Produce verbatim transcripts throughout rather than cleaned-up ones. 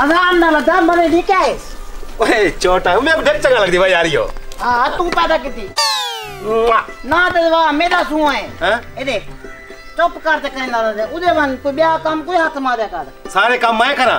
आराम ना लगा बने दी क्या है? ओए छोटा मैं को चंगा लगदी भाई यार यो। हां तू पैदा की ना तो वाह मेरा सु है हैं ए देख चुप कर ते कहना दे उदे वन कोई ब्याह काम कोई हाथ मारे कर सारे काम मैं करा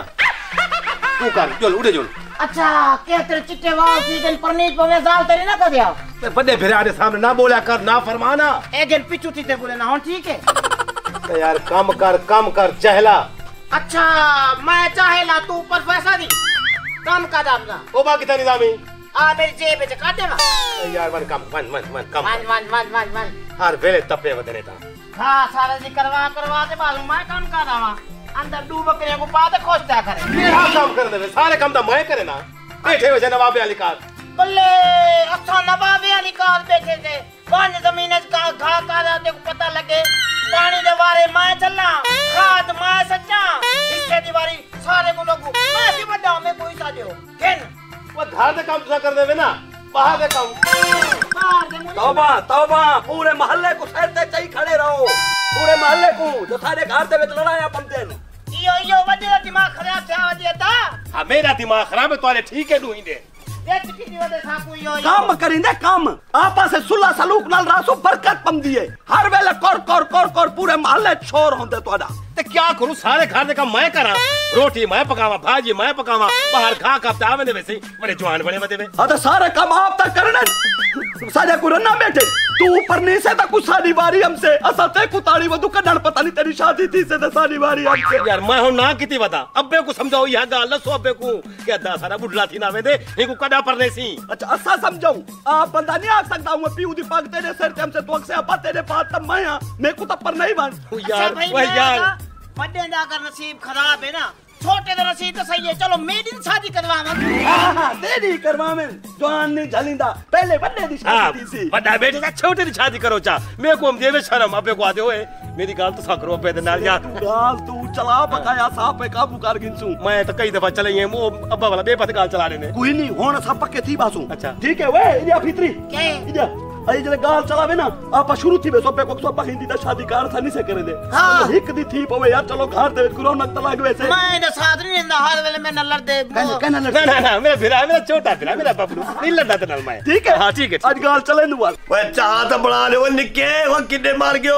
तू कर चल उड़े चल। अच्छा क्या तेरे चिट्टे वाल सीजन परनीत पवे जाल तेरे ना कर दिया ते बड़े भिरा दे सामने ना बोला कर ना फरमाना ए गेल पिचू ते बोले ना हो ठीक है तो यार काम कर काम कर चहला। अच्छा मैं चाहेला तू ऊपर पैसा दी काम का दाम ना ओ बाकी था निजामी आ मेरी जेब में काट देगा यार मन कम मन मन मन कम मन मन मन मन मन हर वेले तपे वदने था। हां सारा जी करवा करवा दे बालू मैं काम का दावा अंदर डूब बकरे को पाते खोजता करे मेरा काम कर दे सारे काम तो मैं करे ना बैठे हो नवाब अली कार बल्ले अच्छा नवाब अली कार बैठे थे पानी जमीन का घा का देखो पता लगे पानी दे बारे मैं चलना खाद मैं सच्चा इसके दीवारी सारे को लोग मैं भी बड़ा मैं कोई सा दो खेन वो घर दे काम तुसा कर देवे ना बाहर दे काम बाहर दे मुझे तौबा तौबा पूरे मोहल्ले को सर ते चई खड़े रहो पूरे मोहल्ले को जो सारे घर दे विच लड़ाया पंदे ने यो यो वडे दिमाग खराब था वडे ता हां मेरा दिमाग खराब है तोरे ठीक है ढूंढे देख की वडे था कोई यो काम करिंदे काम आपा से सुल्ला सलूक नाल रासो बरकत पंदी है हर वेले कर कर कर कर पूरे मोहल्ले शोर होंदे तोड़ा ते क्या करूं सारे घर दे काम मैं करा रोटी मैं पकावा भाजी मैं पकावा बाहर खा खा आवे ने वैसे बड़े जवान बने मते में हां तो सारे काम आप तक करने सारे को ना बैठे तू ऊपर नहीं से तो कुछ सारी बारी हमसे असल ते कुताड़ी वो दुकान पता नहीं तेरी शादी थी से तो सारी बारी हमसे यार मैं हूं ना किती बता अब्बे को समझाओ यह गाल सो अब्बे को क्या दा सारा बुढ़ला थी ना वे दे इनको कदा परने सी। अच्छा असा समझाऊं आप बंदा नहीं आ सकता हूं पीऊ दी पाग तेरे सिर ते हमसे तो से अपा तेरे पास तब मैं मैं को तब पर नहीं बन यार वो यार बड़े दा का नसीब खराब है ना छोटे दा नसीब तो सही है चलो मेरी शादी करवावा हां तेरी करवावे जवान नहीं झलिंदा पहले बड़े दी शादी थी सी बड़ा बेटे का छोटे दी शादी करो चा मैं को हम देवे शर्म अबे को आते होए मेरी गाल तो साकरो पे दे नाल यार गाल तू चला बकाया साहब पे काबू कर गिनसू मैं तो कई दफा चले हैं वो अब्बा वाला बेपत गाल चला रहे ने कोई नहीं होना सब पक्के थी बासू अच्छा ठीक है वे इडिया फित्री क्या इडिया आई जले गाल चलावे ना आपा शुरू थी बे सोपे को सोपा हिंदी दा शादी कार था नहीं से करे दे हां हिक दी थी पवे यार चलो घर दे रौनक त लागवे से मैं ना साथ नहीं ना हर वेले मैं न लड़ दे कहना ना ना ना मेरा फिरा मेरा छोटा फिरा मेरा बबलू नहीं लड़दा ते नाल मैं ठीक है हां ठीक है आज गाल चले नु वाल ओए चाह तो बना ले वो निक्के वो किन्ने मार गयो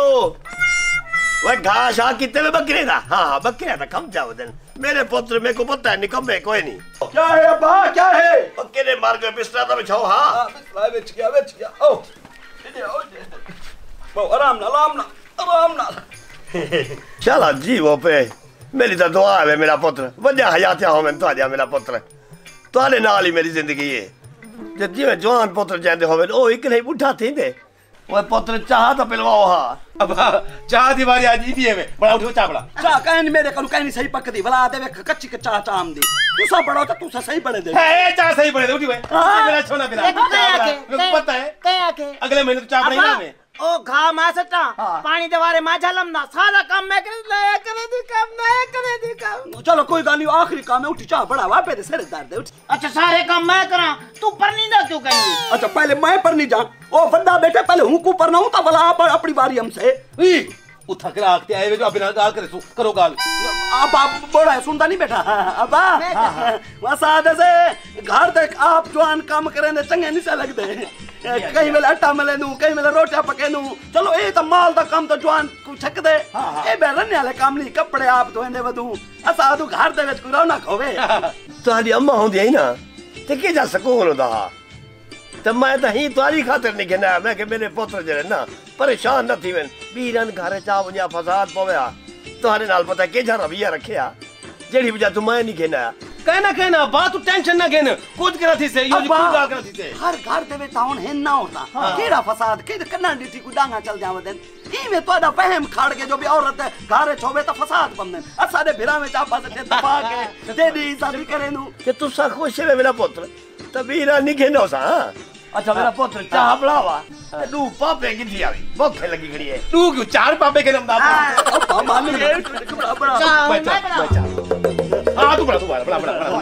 ओए घास आ कितने में बकरे दा हां बकरे दा कम जाओ दिन मेरे पुत्र में को पता है निकम्मे कोई नहीं क्या है अब्बा क्या है बकरे मार गयो बिस्तर तो बिछाओ हां बिस्तर बिछ गया बिछ गया ओ वो आराम ना आराम ना आराम ना चला जीवो पे मेरी तो दुआ है मेरा पुत्र वड्या हयात हो मैं तो आजा मेरा पुत्र तोरे नाल ही मेरी जिंदगी है जे जीवे जवान पुत्र जांदे होवे ओ एक नहीं बुढ़ा थींदे ओए पुत्र चाह तो पिलवाओ हां अब चाह दी बारी आज ई में बड़ा उठो चाह बड़ा चाह कहन मेरे कनु कहनी सही पकदी भला देवे कच्ची के चाह चाम दी तू सब बड़ा तो तू सही बड़े दे ए चाह सही बड़े दे उठी वे मेरा छोना बिना मेरे को पता है क्या के अगले महीने तो चाह बड़ेगा मैं ओ घा मा सटा पानी दवारे मा झलम ना सारा काम मैं कर ले करे दी काम मैं करे दी काम चलो कोई गाल नहीं आखिरी काम है उठी चाह बड़ा वापे दे सिर दर्द दे उठ अच्छा सारे काम मैं करा तू परनी ना क्यों कहीं अच्छा पहले मैं परनी जा ओ बंदा बेटे पहले हूं को परना हूं ता भला आप अपनी बारी हमसे ई उठा के आते आए वे बिना गाल करे सु करो गाल अब आप बड़ा सुनता नहीं बेटा अब्बा वसाद से घर तक आप जवान काम करे ने चंगे नहीं से लगदे कहीं वेले आटा मले नु कहीं वेले रोटियां पके नु चलो ए तो माल दा काम तो जवान को छक दे ए बेरने वाले काम नहीं कपड़े आप धोने वदू असा तू घर दे विच को रौनक होवे तारी अम्मा होंदी है ना ते के जा सकून होदा तो मैं तो ही तारी खातिर नहीं कहना मैं के मेरे पुत्र जरे ना परेशान न थी वन बीरन घर चा वजा फसाद पवया तोरे नाल पता के जा रवैया रखया जेड़ी वजह तू मैं नहीं कहना कहना कहना बात तू टेंशन ना घेन कुछ करा थी से यो जी कुछ गाल करा थी से हर घर दे में ताउन है ना होता केड़ा फसाद के कन्ना डीटी को डांगा चल जावदन ई में तोड़ा पहम खाड़ के जो भी औरत है घर छोवे तो फसाद बमन असा दे भिरा में चापा से दबा के दे दी शादी करे नु के तू सा खुश है मेरा पुत्र तबीरा नहीं कहनो सा अच्छा मेरा पुत्र चाह बढ़ावा तू पापे की आवी भूखे लगी खड़ी है तू क्यों चार पापे के नाम दा अब मान ले बड़ा बचा बचा हां तू बड़ा तू बड़ा बड़ा बड़ा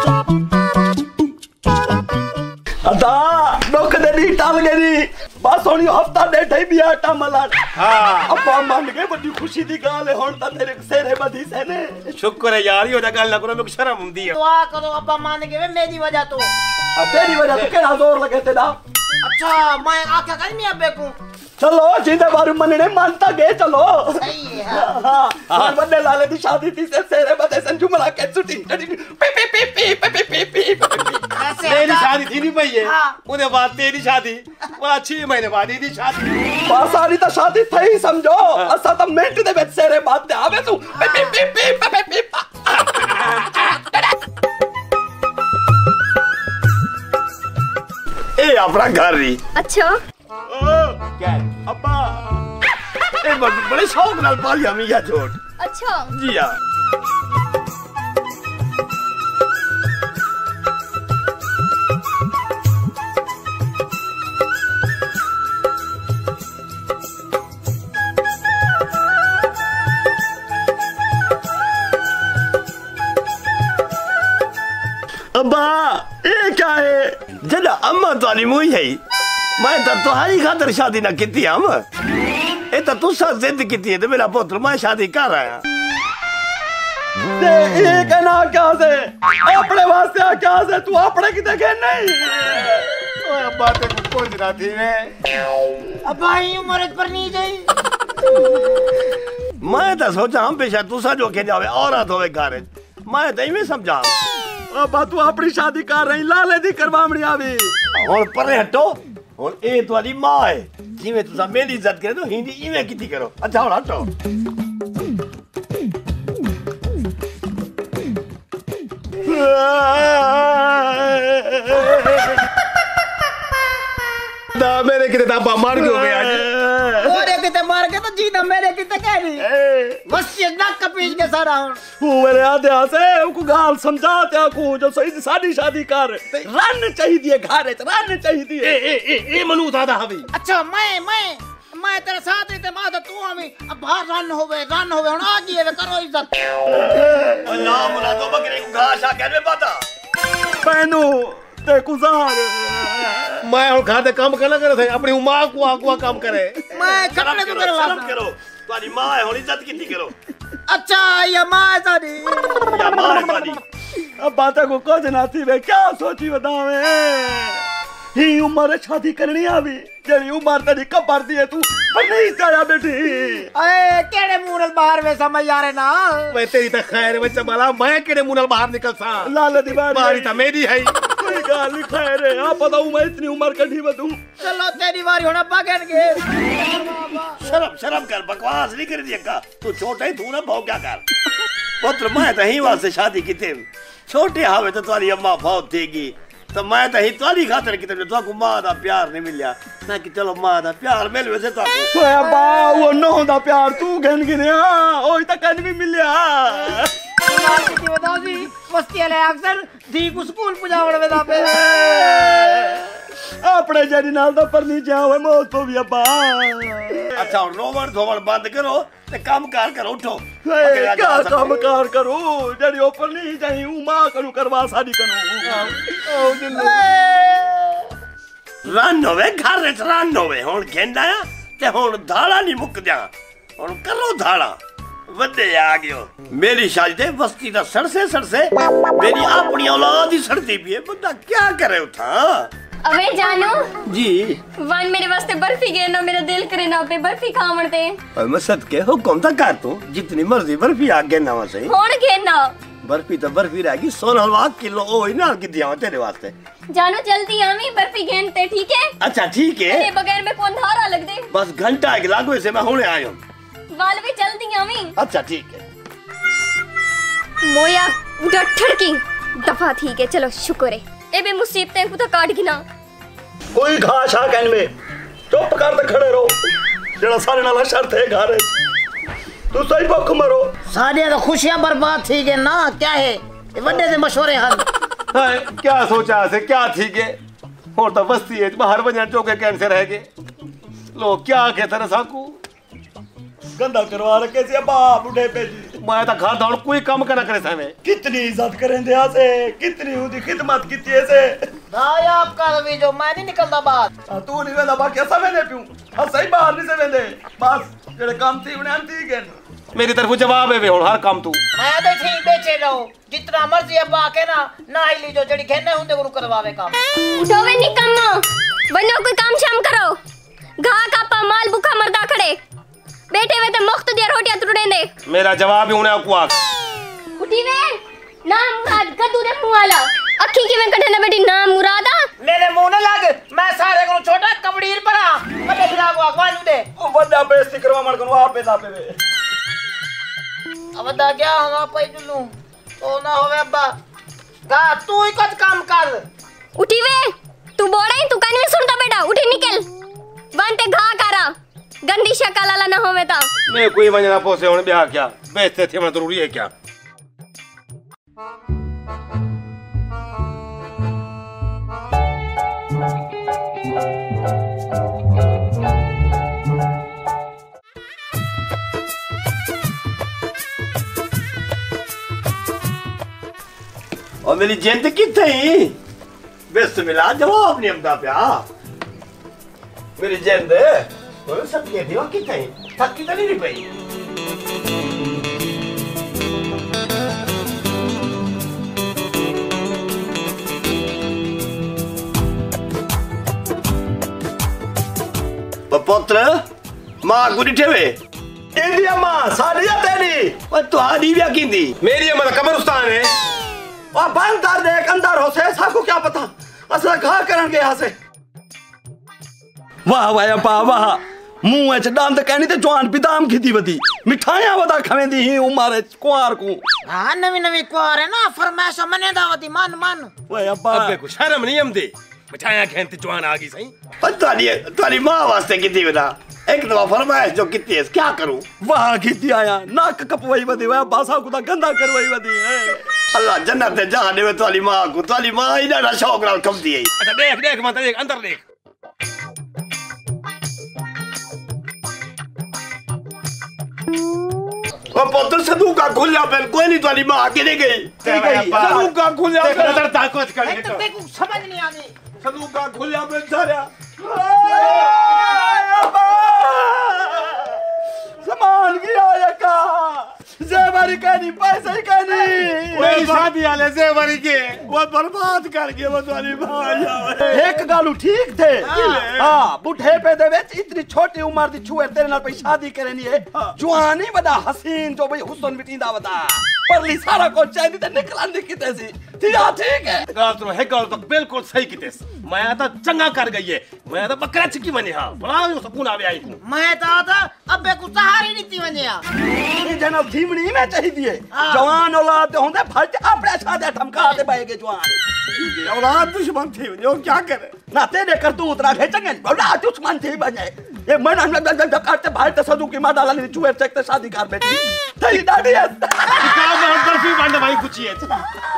अदा नोक दे दी टाल गई बस हुन हफ्ता डेढ़ ही भी आटा मला हाँ अब्बा मान गए बड़ी खुशी दी गाल है हुन ता तेरे सेरे बधी से ने शुक्र है यार यो गल ना करो मेरे को शर्म हुंदी है दुआ करो अब्बा मान गए मेरी वजह तो अब तेरी वजह तो केड़ा जोर लगे तेरा अच्छा मैं आख्या कर मैं अब्बे को चलो जिंदे बारे मनने मानता गए चलो सही है हां हां बड़े लाले दी शादी थी से सेरे बधे संजू मला के छुट्टी पी पी पी पी पी पी पी ऐसे मेरी शादी थी नहीं भई है हाँ। उन्हें बाद तेरी शादी वो छह महीने बाद ही थी शादी बासारी तो शादी थई समझो असा तो मिनट दे विच सेरे बात ते आवे तू पी पी पी पी पी ए अपना घर ही अच्छा क्या अब्बा ए बड़- बड़े शौक नाल पालिया मिया छोट अच्छा जी हाँ अब्बा ये क्या है जदा अम्मा ताली मुई है मैं तो तुम्हारी खातर शादी ना की थी हम ए तो तू सा जिद की थी तो मेरा पुत्र मैं शादी कर रहा ते ये कहना क्या से अपने वास्ते आ क्या से तू अपने की देखे नहीं ओए अब्बा ते कुछ ना थी मैं अब्बा ही उम्र पर नहीं गई मैं तो सोचा हम पेशा तू सा जो के जावे औरत होवे घर मैं तो इवें समझा अब्बा तू अपनी शादी कर रही लाले दी करवामणी आवी हुन परे हटो हुन ए तुम्हारी मां है जिवें तुसा मेरी इज्जत करे तो हिंदी इवें किती करो अच्छा हुन हटो दा मेरे किते दाबा मार गयो बे आज ओरे किते मार के तो जीना मेरे किते कह रही बस ये नक पीछ के सारा हूं तू मेरे आदे से उनको गाल समझा त्या को जो सही शादी शादी कर रन चाहिए घर च रन ए चाहिए ए ए ए मनु दादा हवी अच्छा मैं मैं मैं तेरे साथ ही ते मां तो तू हमें अब बाहर रन होवे रन होवे हुन आ गई है करो इज्जत अल्लाह मुला दो बकरे को घास आ के पता पैनू ते गुजार मैं और घर दे काम करना करे थे अपनी मां को आगुआ काम करे मैं कपड़े तो कर शर्म करो तुम्हारी मां है हुन इज्जत किती करो अच्छा ये मां है साडी या मां है तुम्हारी अब बात को कुछ ना थी वे क्या सोची बतावे ही उम्र शादी करनी आवी जेडी उम्र तेरी कबर दी है तू पर नहीं चाया बेटी ए केड़े मुंह नाल बाहर वे समझ यारे ना मैं तेरी तो खैर बच्चा बाला मैं केड़े मुंह नाल बाहर निकल सा लाल दी बारी बारी तो मेरी है कोई गाल नहीं खाए रे आप बताऊं मैं इतनी उम्र कढ़ी बदूं चलो तेरी बारी होना बागन के शर्म शर्म कर बकवास नहीं कर दिया का तू छोटा ही तू ना भाव क्या कर पुत्र मैं तो ही वास्ते शादी की थे छोटे हावे तो तुम्हारी अम्मा फौत थीगी तो मैं तो ही तुम्हारी खातर की तो को मां दा प्यार नहीं मिलया ना कि चलो मां दा प्यार मिल वैसे तो ओए बा वो नो दा प्यार तू गन गिनया ओई तक कन भी मिलया की बताओ जी मस्ती वाले अक्सर दी को स्कूल पुजावड़ में दापे अपने जड़ी नाल तो पर नहीं जावे मौत तो भी अब्बा अच्छा रोवण धोवण बंद करो ते काम कार करो उठो ए, क्या काम कार करू जड़ी ऊपर नहीं जाई उमा करू करवा शादी करू ओ दिल रन होवे घर विच रन होवे हुन गेंदा ते हुन धाड़ा नहीं मुक दिया हुन करो धाड़ा वड्डे आ गयो मेरी शादी ते बस्ती दा सड़से सड़से मेरी अपनी औलाद ही सड़ती पई है बंदा क्या करे उठा अबे जानू जी वन मेरे वास्ते बर्फी गेना मेरा दिल करे ना पे बर्फी खावण ते मैं सदके हुक्म ता कर तू जितनी मर्जी बर्फी आगे ना सही कौन गेना बर्फी तो बर्फी रहेगी सोन हलवा किलो ओ ही ना की दिया तेरे वास्ते जानू जल्दी आवी बर्फी गेन ते ठीक है अच्छा ठीक है अरे बगैर में कौन धारा लग दे बस घंटा एक लागू से मैं हुने आयो वाल भी जल्दी आवी अच्छा ठीक है मोया उठा ठड़की दफा ठीक है चलो शुक्र है ए बे मुसीबतें को तो काट गिना कोई घास आ कहन में चुप कर ते खड़े रहो जड़ा सारे नाल शर्त है घर तू सही भुख मरो सारे तो खुशियां बर्बाद थी गए ना क्या है ये वड्डे से मशवरे हल हाय क्या सोचा से क्या थी के और तो बस्ती है बाहर वजन चौके कैंसर है के लोग क्या के तरह साकू गंदा करवा रखे से बा बुढ़े पे जी मैं तो खाता हूं कोई काम करना करे सामे कितनी इज्जत करें दिया से कितनी उदी खिदमत कीती है से भाई आपका रवि जो मैं नहीं निकलता बात तू नहीं वेंदा बाकी सब वेंदे पियो हां सही बाहर नहीं से वेंदे बस जेड़े काम थी उन्हें ठीक है मेरी तरफ जवाब है वे हुन हर काम तू मैं तो ठीक बेचे रहो जितना मर्जी अब आके ना ना ही लीजो जड़ी कहने हुंदे को करवावे काम उठोवे निकम्मो वनो कोई काम शाम करो घा कापा माल भूखा मरदा खड़े बैठे वे ते मुफ्त दिया रोटियां तुड़े दे मेरा जवाब ही उन्हें को आख उठी वे नाम मुराद कदू दे मुंह वाला अखी की में कठे ना बेटी नाम मुरादा मेरे मुंह न लग मैं सारे को छोटा कबड़ीर परा मते फिरा को आवाज दे ओ बड़ा बेइज्जती करवा मण को आप पे दापे वे अब दा क्या हम पे जुलू तो ना होवे अब्बा गा तू ही कुछ काम कर उठी वे तू बोड़ा ही तू कान में सुनता बेटा उठी निकल वनते घा करा गंदी शक्ल वाला ना होवे ता मैं कोई वजना पोसे हुन ब्याह क्या बेइज्जती थी मन जरूरी है क्या और मेरी जिंद किथे ही बेस मिला जवाब नहीं हमदा प्या मेरी जिंद तो सब के दियो किथे ही थकी तो नहीं पई पुत्र मां गुडी ठेवे इंडिया मां साड़ी तेरी और तुम्हारी भी किंदी मेरी अमर कब्रिस्तान है और बंद कर दे अंदर हो से साको क्या पता असला घा करन के यहां से वाह वाह अब्बा वाह मुंह च दंद कहनी ते जवान बिदाम खिदी वदी मिठाइयां वदा खवेंदी ही उमारे कुआर को हां नवी नवी कुआर है ना फरमाइश मने दावती मान मान वाह अब्बा अबे को शर्म नहीं आमदी मिठाइयां खेंते जवान आ गई सही तुम्हारी तुम्हारी मां वास्ते किती बता एक दफा फरमाइश जो किती है क्या करूं वाह खिदी आया नाक कपवाई वदी वाह बासा को गंदा करवाई वदी अल्लाह जन्नत दे जहां देवे तुम्हारी मां को तुम्हारी मां ही ना शौक नाल कमदी है अच्छा देख देख मत देख अंदर देख ओ पुत्र संदूक का खुल जा फिर कोई नहीं तुम्हारी मां आके नहीं गई संदूक का खुल जा देख नजर ताकत कर तो देखो समझ नहीं आनी संदूक का खुल जा फिर सारा सामान की आया का जेवरी कहनी पैसे ही कहनी मेरी शादी वाले जेवरी के वो बर्बाद कर गए वो तुम्हारी मां एक गालू ठीक थे हां बुढ़े पे दे विच इतनी छोटी उम्र दी छुए तेरे नाल पे शादी करनी है जवान ही बड़ा हसीन जो भाई हुस्न बिटिंदा बता परली सारा को चांदी ते निकलंदी किते सी ठीक है गाल तो है गाल तो बिल्कुल सही किते मैं तो चंगा कर गई है मैं तो बकरा चिकी बने हां बड़ा सुकून आवे आई को मैं तो था अबे को सहारे नहीं थी वनिया ये जनाब धीमनी में चाहिए जवान औलाद होंदे फट अपने साथे ठमका दे पाएगे जवान औलाद दुश्मन थी जो क्या करे ना तेरे कर तू उतरा भेजेंगे बड़ा दुश्मन थी बने ये मन हम करते भाई ते सदू की मां डाला नहीं चुए तक शादी कर बैठी तेरी दादी है काम बर्फी बंद भाई कुछ है